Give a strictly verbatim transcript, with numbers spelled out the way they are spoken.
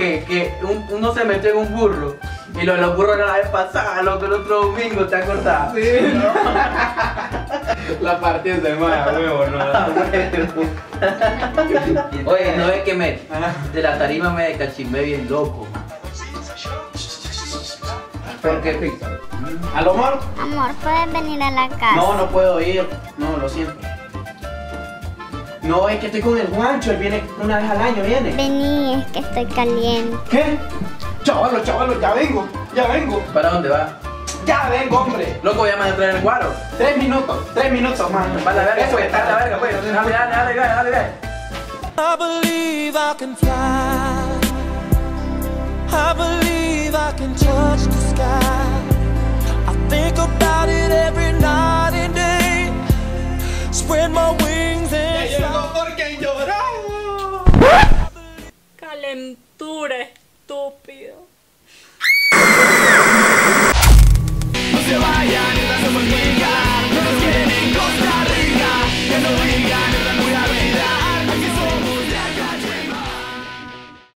que, que un, uno se metió en un burro y lo de los burros era la vez pasada, loco, el otro domingo, ¿te acordás? Sí, ¿no? La partida de más, huevo, ¿no? Oye, no es que me, de la tarima me cachimbé bien loco. ¿Por qué pizza? ¿Aló, amor? Amor, ¿puedes venir a la casa? No, no puedo ir. No, lo siento. No, es que estoy con el Juancho. Él viene una vez al año, viene. Vení, es que estoy caliente. ¿Qué? Chavalo, chavalo, ya vengo, ya vengo. ¿Para dónde va? Ya vengo, hombre. Loco, ya me a entrar en el cuadro. Tres minutos, tres minutos más. Va a la verga, Eso pues, está está la verga, pues. Dale, dale, dale, dale, dale, dale. I believe I can fly. I believe I can touch the sky. I think about it every night and day. Spread my wings and llegó porque lloramos. Calentura, estúpido. No se vayan, estas somos